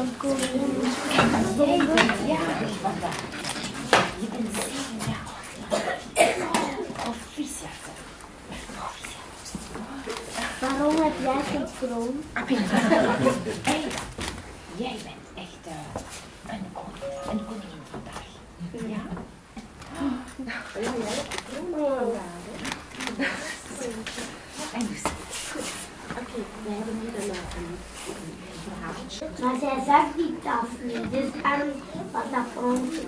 van koningin. Ja, je bent 7 jaar oud. Proficiat. Waarom heb jij geen kroon? Jij bent echt een koningin vandaag. Ja? En dus. Oké, we hebben hier een verhaaltje. Maar zij zag die tas niet, dus daarom was dat voor ons een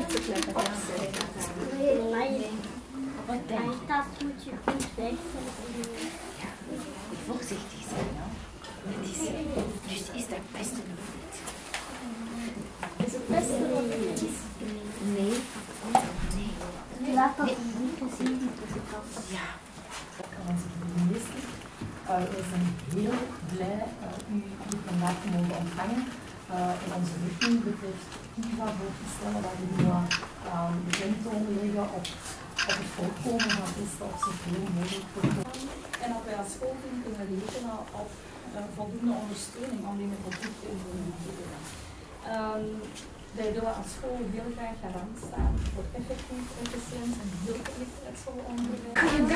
die tas moet je goed wegzetten. Ja, voorzichtig zijn, hè? Dus is dat best een voet? Is het best wel niet? Nee. Je laat dat niet gezien, die tas. Ja. Onze minister, we zijn heel blij u hier vandaag te mogen ontvangen. In onze richting betreft IVA voor te stellen waar we nu bekendtoon leggen op het voorkomen van testen op zoveel mogelijk voorkomen. En dat wij als schoolteam kunnen rekenen op voldoende ondersteuning om die methodiek te implementeren. Wij willen als school heel graag garant staan voor effectief, efficiënt en heel gericht schoolonderwijs.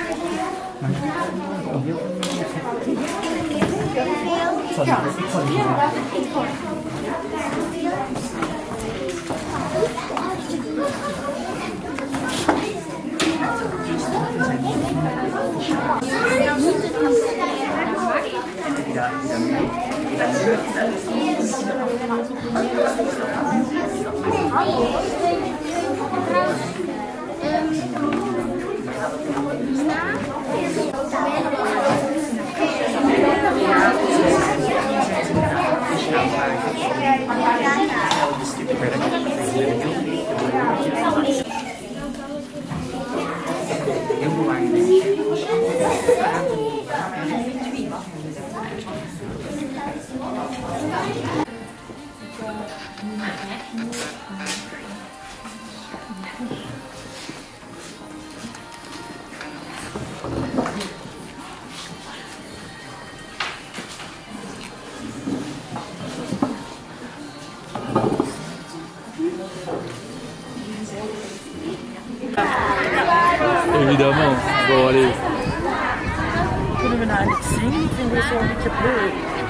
Évidemment. Bon, allez. Kunnen we nou niet zien? Ik vind dit zo'n beetje bleu.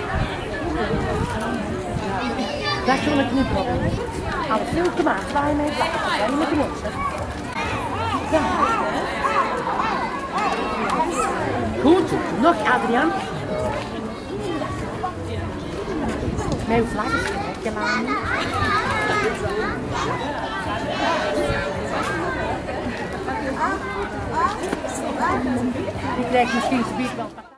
Dat wil ik niet proberen. Al veel te maken, waar je mee blijft. Dat moet je niet. Goed, nog Adriaan. Mijn vlag is gedaan. Ik krijg misschien zoiets wel.